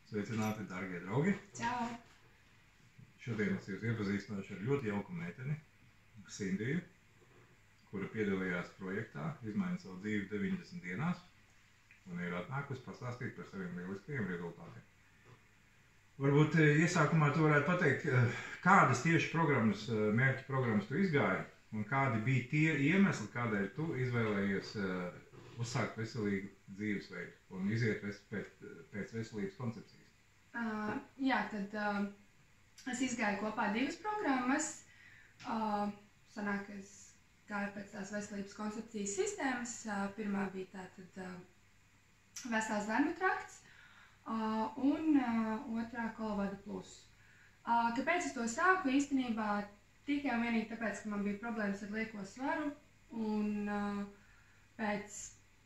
Sveicināti, dārgie draugi! Čau! Šodien es jūs iepazīstināšu ar ļoti jauku meiteni, Sindiju, kura piedalījās projektā Izmaini savu dzīvi 90 dienās un ir atnākusi pastāstīt par saviem lieliskajiem rezultātiem. Varbūt iesākumā tu varētu pateikt, kādas tieši programmas, mērķu programmas tu izgāji un kādi bija tie iemesli, kādēļ tu izvēlējies uzsākt veselīgu dzīvesveidu un iziet pēc veselības koncepcijas. Jā, tad es izgāju kopā divas programmas. Sanāk, es gāju pēc tās veselības koncepcijas sistēmas. Pirmā bija tātad Vesels zarnu trakts un otrā Kolovada plus. Kāpēc es to sāku? Īstenībā tikai un vienīgi tāpēc, ka man bija problēmas ar lieko svaru un pēc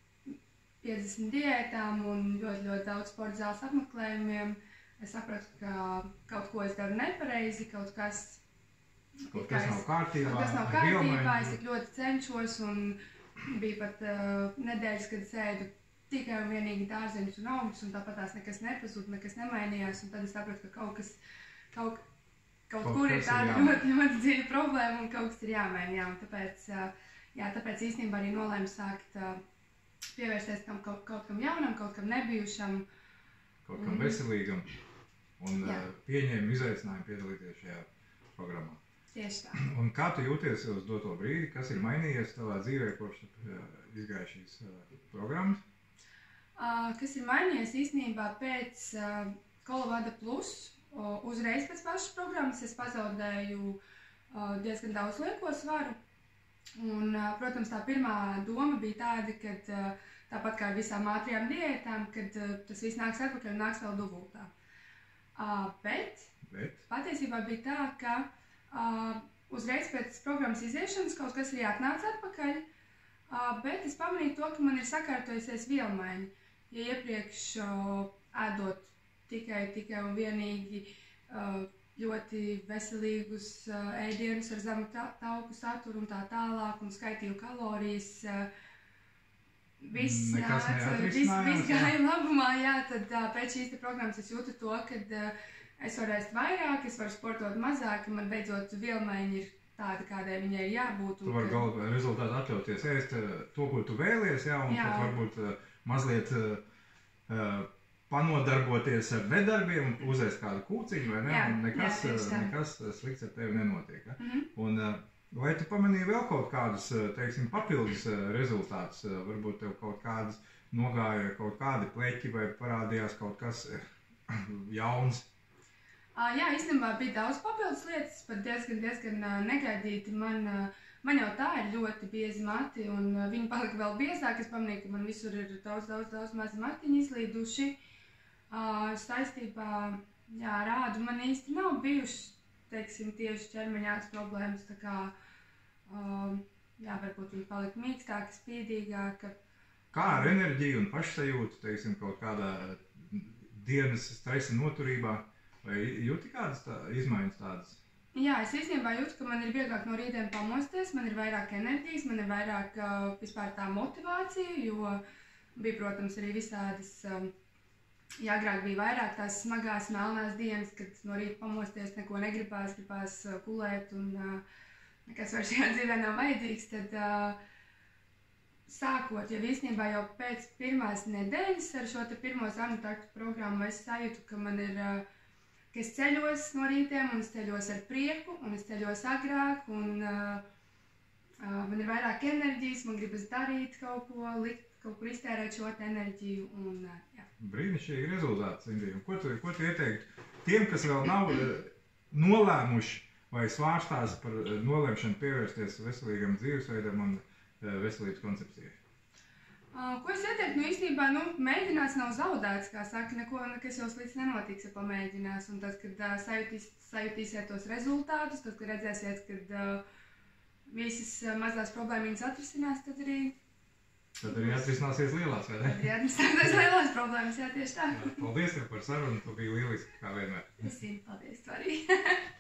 50 diētām un ļoti daudz sporta zāles apmeklējumiem es sapratu, ka kaut ko es daru nepareizi, kaut kas nav kārtībā, es tik ļoti cenšos un bija pat nedēļas, kad es ēdu tikai un vienīgi dārzeņus un augļus un tāpat tās nekas nepazuda, nekas nemainījās un tad es sapratu, ka kaut kur ir tāda ļoti dziļa problēma un kaut kas ir jāmaina, jā, un tāpēc īstenībā arī nolēmu sākt pievērsties kaut kam jaunam, kaut kam nebijušam. Kaut kam veselīgam un pieņēmu izaicinājumu piedalīties šajā programmā. Tieši tā. Un kā tu jūties uz doto brīdi, kas ir mainījies tavā dzīvē, kopš izgāja šīs programmas? Kas ir mainījies īstenībā pēc Kolovada plus, uzreiz pēc pašas programmas es pazaudēju diezgan daudz lieko svaru. Un, protams, tā pirmā doma bija tāda, ka tāpat kā ar visām ātrajām diētām, kad tas viss nāks atpakaļ un nāks vēl dubultā. Bet patiesībā bija tā, ka uzreiz pēc programmas iziešanas kaut kas arī atnāca atpakaļ, bet es pamanīju to, ka man ir sakārtojusies vielmaiņa. Ja iepriekš ēdot tikai un vienīgi ļoti veselīgus ēdienus ar zemu tauku saturu un tā tālāk, un skaitīju kalorijas, viss gāja labumā, jā, tad pēc šīs programmas es jūtu to, ka es varu ēst vairāk, es varu sportot mazāk, man beidzot vielmaiņa ir tāda, kādai viņai ir jābūt. Tu vari galvā rezultātu atļauties ēst to, ko tu vēlies, jā, un pat varbūt mazliet panodarboties ar nedarbiem, uzēst kādu kūciņu, vai ne? Nekas slikts ar tevi nenotiek. Ja? Un vai tu pamanīji vēl kaut kādus, teiksim, papildus rezultātus? Varbūt tev kaut kādas nogāja kaut kādi pleķi vai parādījās kaut kas jauns? Jā, īstenībā bija daudz papildus lietas, pat diezgan negaidīti. Man jau tā ir ļoti biezi mati, un viņi palika vēl biezāk. Es pamanīju, ka man visur ir daudz mazi matiņi izlīduši. Saistībā ar ādu man īsti nav bijušas, teiksim, tieši ķermeņādas problēmas, tā kā, varbūt viņi palika mīkstāki, spīdīgāki. Kā ar enerģiju un pašsajūtu, teiksim, kaut kādā dienas stresa noturībā, vai jūti kādas izmaiņas tādas? Jā, es īstenībā jūtu, ka man ir vieglāk no rītiem pamosties, man ir vairāk enerģijas, man ir vairāk vispār tā motivācija, jo bija, protams, arī visādas, agrāk bija vairāk tās smagās melnās dienas, kad no rīta pamosties neko negribās, gribās kulēt un nekas vairs šajā dzīvē nav vajadzīgs, tad sākot jau īstenībā jau pēc pirmās nedēļas ar šo te pirmo zarnu traktu programmu es sajūtu, ka man ir, ka es ceļos no rītiem un es ceļos ar prieku un es ceļos agrāk un man ir vairāk enerģijas, man gribas darīt kaut ko, likt kaut kur iztērēt šo enerģiju un, jā. Brīnišķīgi rezultāti, Sindija. Ko tu ieteiktu tiem, kas vēl nav nolēmuši vai svārstās par nolemšanu pievērsties veselīgam dzīvesveidam un veselības koncepcijai? Ko es ieteiktu? Īstenībā, mēģinās nav zaudēts, kā saka, nekas jau slikts nenotiks, ja pamēģinās. Un tad, kad sajutīsiet tos rezultātus, tad, kad redzēsiet, kad visas mazās problēmiņas atrisinās, tad arī atrisināsies lielās, vai ne? Tad arī atrisināsies lielās problēmas, jā, tieši tā. Paldies tev par sarunu, tu biji lieliski, kā vienmēr. Es zinu, paldies tu arī.